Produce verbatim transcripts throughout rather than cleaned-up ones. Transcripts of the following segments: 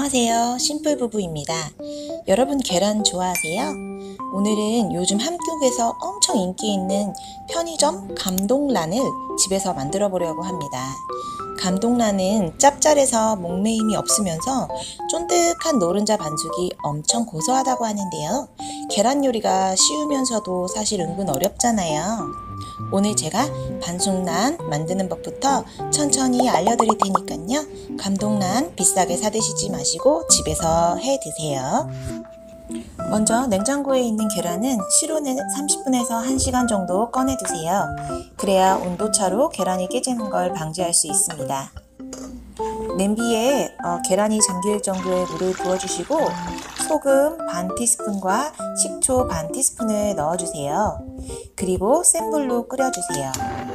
안녕하세요. 심플부부입니다. 여러분 계란 좋아하세요? 오늘은 요즘 한국에서 엄청 인기 있는 편의점 감동란을 집에서 만들어 보려고 합니다. 감동란은 짭짤해서 목매임이 없으면서 쫀득한 노른자 반죽이 엄청 고소하다고 하는데요. 계란 요리가 쉬우면서도 사실 은근 어렵잖아요. 오늘 제가 반숙란 만드는 법부터 천천히 알려드릴 테니까요. 감동란 비싸게 사드시지 마시고 집에서 해 드세요. 먼저 냉장고에 있는 계란은 실온에 삼십 분에서 한 시간 정도 꺼내 두세요. 그래야 온도차로 계란이 깨지는 걸 방지할 수 있습니다. 냄비에 어, 계란이 잠길 정도의 물을 부어주시고 소금 반 티스푼과 식초 반 티스푼을 넣어주세요. 그리고 센 불로 끓여주세요.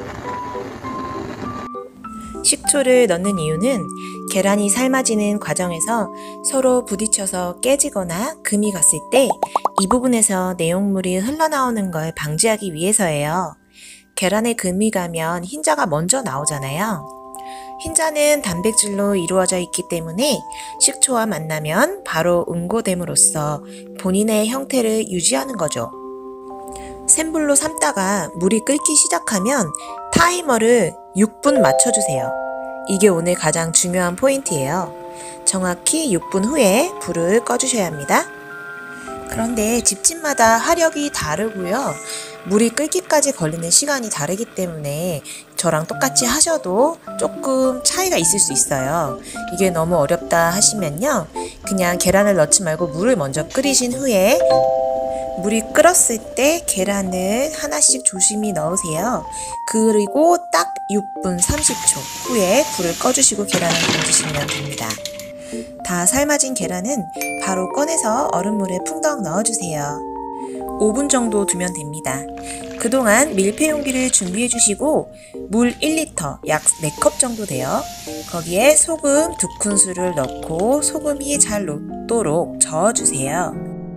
식초를 넣는 이유는 계란이 삶아지는 과정에서 서로 부딪혀서 깨지거나 금이 갔을 때 이 부분에서 내용물이 흘러나오는 걸 방지하기 위해서예요. 계란에 금이 가면 흰자가 먼저 나오잖아요. 흰자는 단백질로 이루어져 있기 때문에 식초와 만나면 바로 응고됨으로써 본인의 형태를 유지하는 거죠. 센 불로 삶다가 물이 끓기 시작하면 타이머를 육 분 맞춰주세요. 이게 오늘 가장 중요한 포인트예요. 정확히 육 분 후에 불을 꺼주셔야 합니다. 그런데 집집마다 화력이 다르고요. 물이 끓기까지 걸리는 시간이 다르기 때문에 저랑 똑같이 하셔도 조금 차이가 있을 수 있어요. 이게 너무 어렵다 하시면요. 그냥 계란을 넣지 말고 물을 먼저 끓이신 후에 물이 끓었을 때 계란을 하나씩 조심히 넣으세요. 그리고 딱 육 분 삼십 초 후에 불을 꺼주시고 계란을 던지시면 됩니다. 다 삶아진 계란은 바로 꺼내서 얼음물에 풍덩 넣어주세요. 오 분 정도 두면 됩니다. 그동안 밀폐 용기를 준비해 주시고 물 일 리터 약 네 컵 정도 돼요. 거기에 소금 두 큰술을 넣고 소금이 잘 녹도록 저어주세요.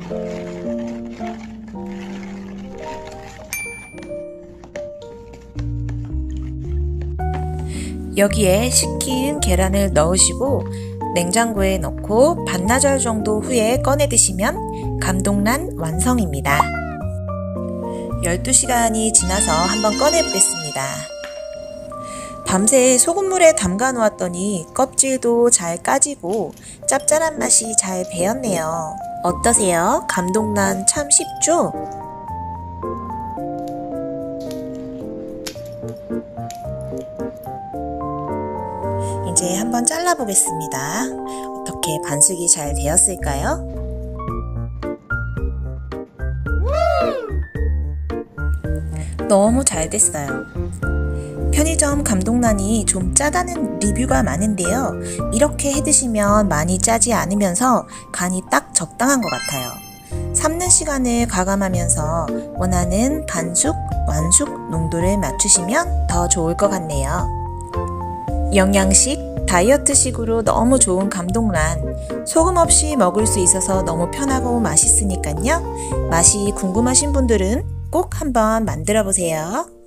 여기에 식힌 계란을 넣으시고 냉장고에 넣고 반나절 정도 후에 꺼내 드시면 감동란 완성입니다. 열두 시간이 지나서 한번 꺼내 보겠습니다. 밤새 소금물에 담가 놓았더니 껍질도 잘 까지고 짭짤한 맛이 잘 배었네요. 어떠세요? 감동란 참 쉽죠? 이제 한번 잘라 보겠습니다. 어떻게 반숙이 잘 되었을까요? 너무 잘 됐어요. 편의점 감동란이 좀 짜다는 리뷰가 많은데요. 이렇게 해 드시면 많이 짜지 않으면서 간이 딱 적당한 것 같아요. 삶는 시간을 가감하면서 원하는 반숙, 완숙 농도를 맞추시면 더 좋을 것 같네요. 영양식, 다이어트식으로 너무 좋은 감동란, 소금 없이 먹을 수 있어서 너무 편하고 맛있으니까요. 맛이 궁금하신 분들은 꼭 한번 만들어 보세요.